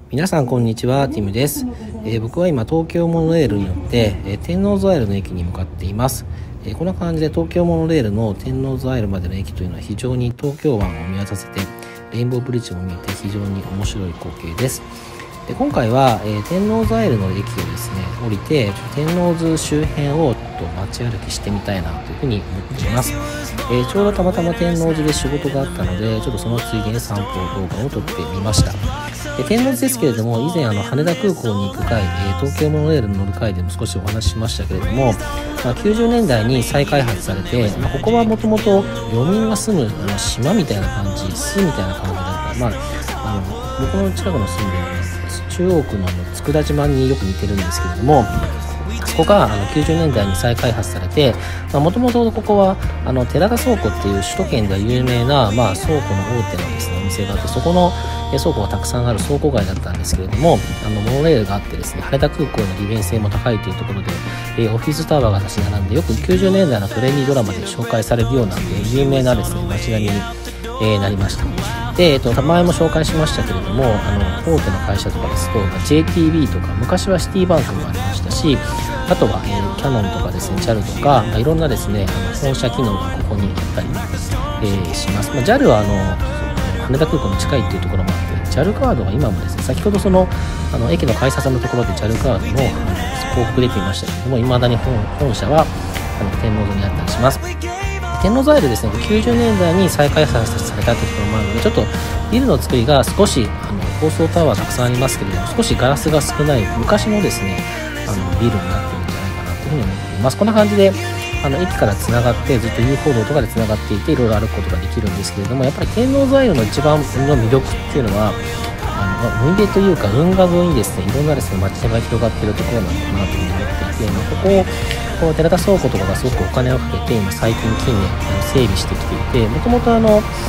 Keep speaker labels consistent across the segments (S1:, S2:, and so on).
S1: 皆さんこんにちは、ティムです。僕は今東京モノレールに乗って、天王洲アイルの駅に向かっています。こんな感じで東京モノレールの天王洲アイルまでの駅というのは非常に東京湾を見渡せてレインボーブリッジも見えて非常に面白い光景です。で今回は、天王洲アイルの駅をですね降りて天王洲周辺をちょっと街歩きしてみたいなというふうに思っています。ちょうどたまたま天王寺で仕事があったのでちょっとそのついでに散歩動画を撮ってみました。天王寺ですけれども以前羽田空港に行く回、東京モノレールに乗る回でも少しお話ししましたけれども、90年代に再開発されて、ここはもともと漁民が住む島みたいな感じ、巣みたいな感じだった、僕の近くの住んでいる中央区の佃島によく似てるんですけれども、そこが90年代に再開発されて、もともとここは寺田倉庫っていう首都圏では有名な、倉庫の大手のですねお店があって、そこの倉庫がたくさんある倉庫街だったんですけれども、モノレールがあってですね、羽田空港の利便性も高いというところで、オフィスタワーが立ち並んでよく90年代のトレンディードラマで紹介されるような有名なですね街並みになりました。で、前も紹介しましたけれども、大手の会社とかですと、JTB とか昔はシティバンクもありましたし、あとは、キャノンとかですね JAL とか、いろんなですね本社機能がここにあったり、します。JAL は羽田空港に近いっていうところもあって JAL カードは今もですね、先ほど駅の改札のところで JAL カードの広告出ていましたけれども、未だに本社は天王洲にあったりします。天王洲アイルですね、90年代に再開発されたというところもあるので、ちょっとビルの作りが少し高層タワーたくさんありますけれども、少しガラスが少ない昔のですねビルになっているんじゃないかなというふうに思っています。こんな感じで駅からつながってずっと遊歩道とかでつながっていていろいろ歩くことができるんですけれども、やっぱり天王洲アイルの一番の魅力っていうのは海辺というか運河沿いにですねいろんなですね街が広がっているところなのかなというふうに思っていて、ここ寺田倉庫とかがすごくお金をかけて今最近近年整備してきていて、もともと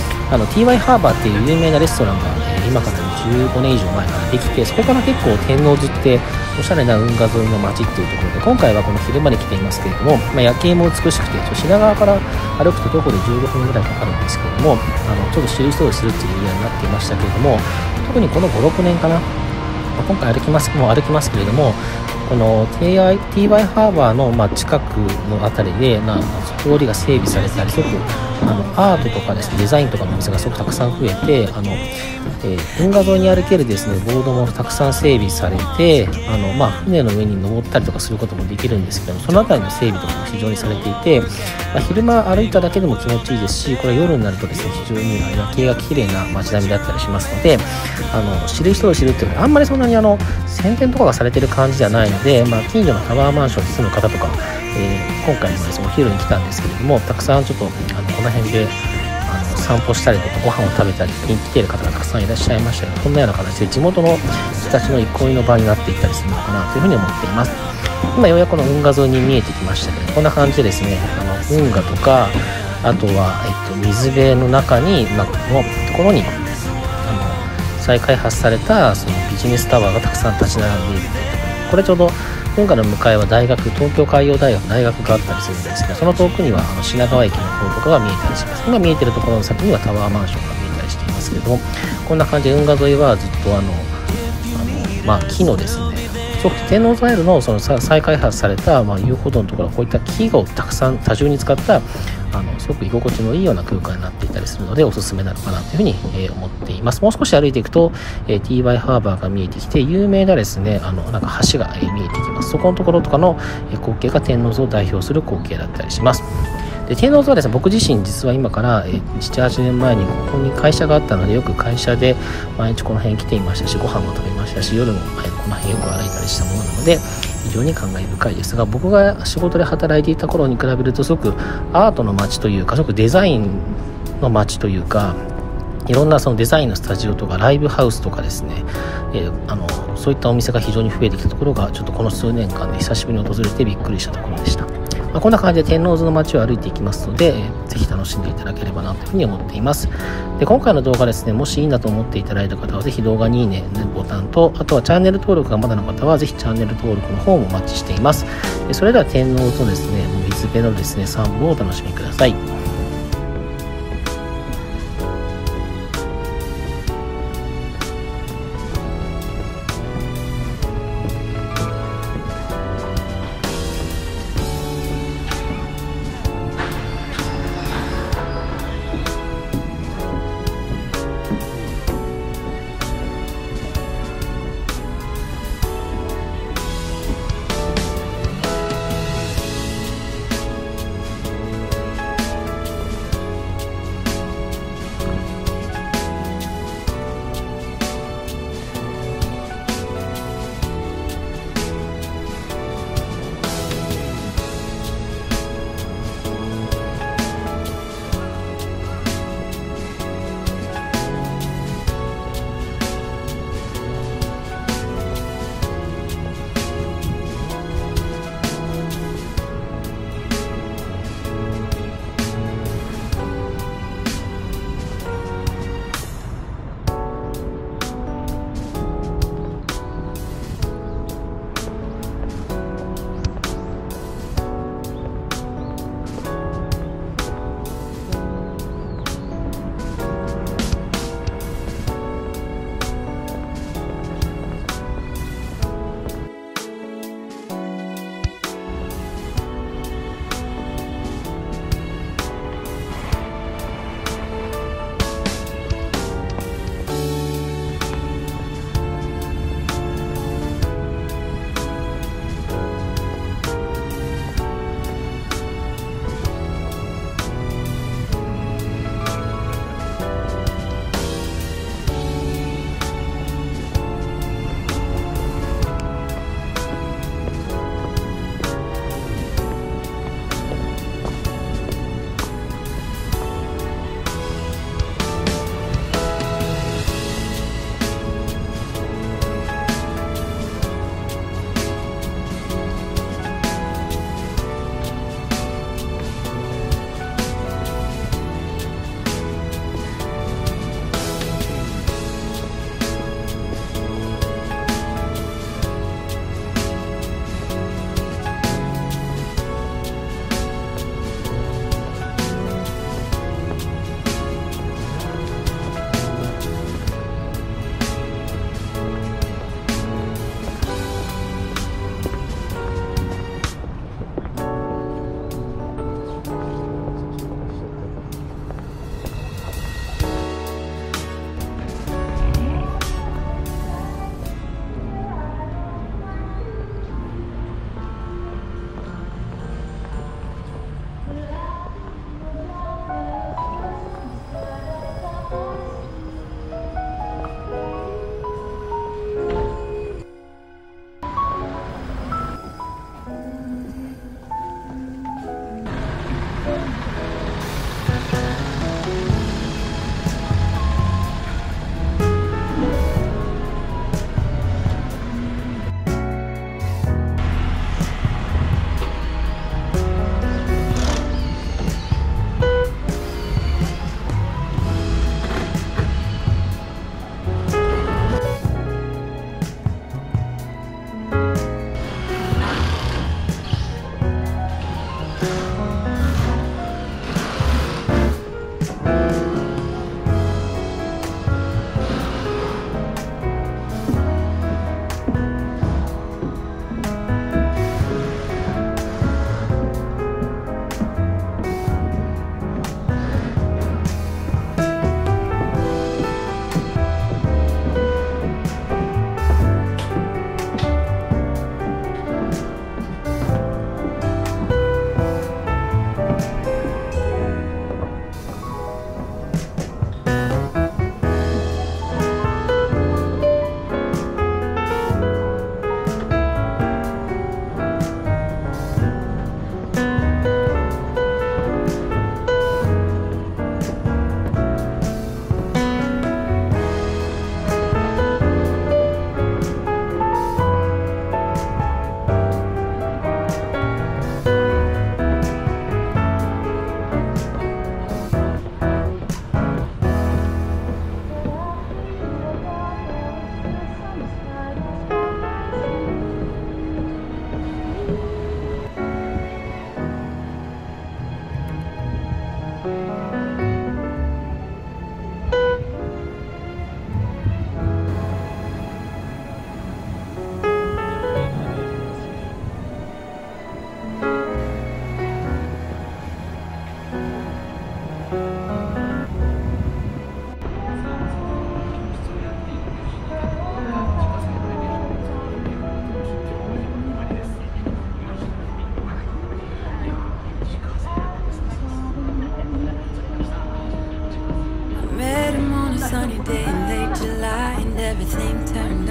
S1: TY ハーバーっていう有名なレストランが、今から15年以上前からできて、そこから結構天王洲っておしゃれな運河沿いの街っていうところで、今回はこの昼間に来ていますけれども、夜景も美しくて品川から歩くと徒歩で15分ぐらいかかるんですけれども、ちょっと知る人をするっていうエリアになっていましたけれども、特にこの 5,6 年かな、今回歩きますけれども、この TY ハーバーの近くのあたりで通りが整備されたり、すごくアートとかですねデザインとかのお店がすごくたくさん増えて、運河沿いに歩けるですねボードもたくさん整備されて、船の上に登ったりとかすることもできるんですけども、そのあたりの整備とかも非常にされていて、昼間歩いただけでも気持ちいいですし、これ夜になるとですね非常に夜景が綺麗な街並みだったりしますので、知る人を知るっていうのはあんまりそんなに宣伝とかがされてる感じじゃないので、近所のタワーマンションに住む方とか、今回もですねお昼に来たんですけれども、たくさんちょっとこの辺で散歩したりとかご飯を食べたり来ている方がたくさんいらっしゃいましたので、こんなような形で地元の人たちの憩いの場になっていったりするのかなというふうに思っています。今ようやくこの運河沿いに見えてきましたけど、こんな感じでですね運河とか、あとは、水辺の中にのところに再開発されたそのビジネスタワーがたくさん立ち並んでいる。これちょうど運河の向かいは東京海洋大学大学があったりするんですけど、その遠くには品川駅の方とかが見えたりします。今見えてるところの先にはタワーマンションが見えたりしていますけれども、こんな感じで運河沿いはずっと木のですね、天王洲アイルの再開発された遊歩道のところはこういった木をたくさん多重に使ったすごく居心地のいいような空間になっていたりするのでおすすめなのかなというふうに、思っています。もう少し歩いていくと、TY ハーバーが見えてきて、有名なですね橋が、見えてきます。そこのところとかの、光景が天王洲を代表する光景だったりします。で天王洲はですね、僕自身実は今から、7、8年前にここに会社があったので、よく会社で毎日この辺来ていましたし、ご飯も食べましたし、夜も、この辺よく歩いたりしたものなので非常に感慨深いですが、僕が仕事で働いていた頃に比べるとすごくアートの街というか、すごくデザインの街というか、いろんなそのデザインのスタジオとかライブハウスとかですね、そういったお店が非常に増えてきたところがちょっとこの数年間で久しぶりに訪れてびっくりしたところでした。こんな感じで天王洲の街を歩いていきますので、ぜひ楽しんでいただければなというふうに思っています。で今回の動画ですね、もしいいなと思っていただいた方はぜひ動画にいいねボタンと、あとはチャンネル登録がまだの方はぜひチャンネル登録の方もお待ちしています。それでは天王洲のですね水辺のですね散歩をお楽しみください。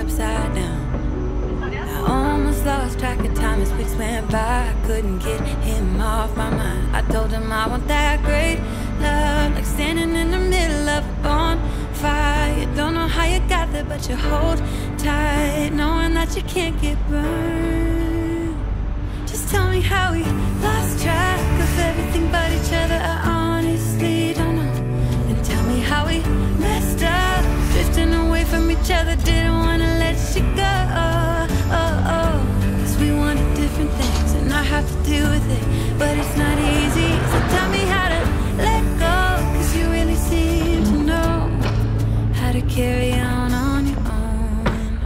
S2: upside down. I almost lost track of time as weeks went by. I couldn't get him off my mind. I told him I want that great love, like standing in the middle of a bonfire. You don't know how you got there, but you hold tight, knowing that you can't get burned. Just tell me how we lost track of everything but each other. I honestly don't know. And tell me how we messed up, drifting away from each other. Didn't wanna let you go. Cause we wanted different things, and I have to deal with it, but it's not easy. So tell me how to let go, cause you really seem to know how to carry on your own.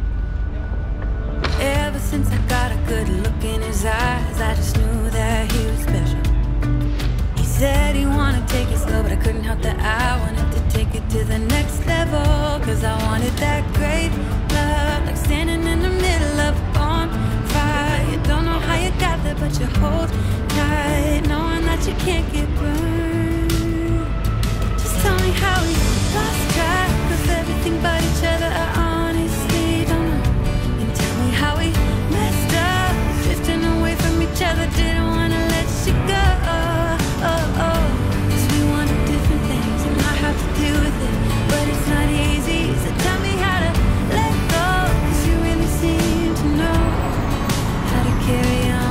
S2: Ever since I got a good look in his eyes, I just knew that he was special. He said he wanted to take it slow, but I couldn't help that I wanted to take it to the next level. Cause I wanted that great love, like standing in the middle of a bonfire. You don't know how you got there, but you hold tight, knowing that you can't get burned. Just tell me how we lost track of everything but each other. I honestly don't know. And tell me how we messed up, drifting away from each other. Didn't wanna let you go. Cause we wanted different things, and I have to deal with it, but it's not easy. So tell me how to let go, cause you really seem to know how to carry on.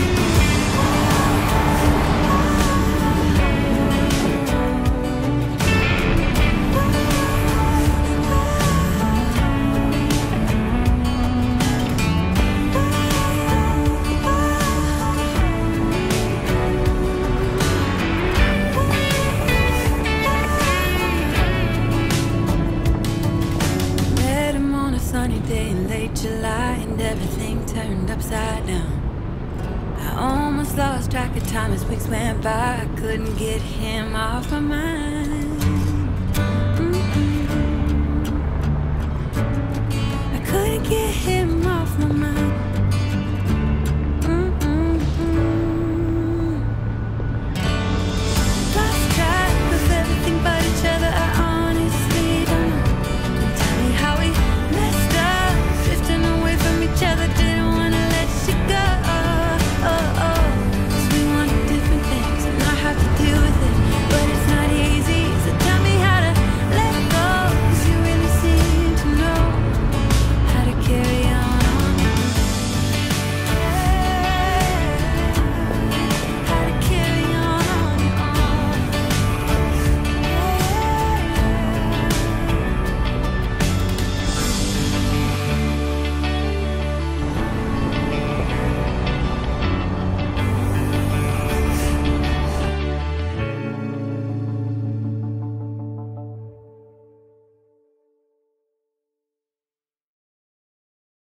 S2: Sunny day in late July, and everything turned upside down. I almost lost track of time as weeks went by. I couldn't get him off my mind.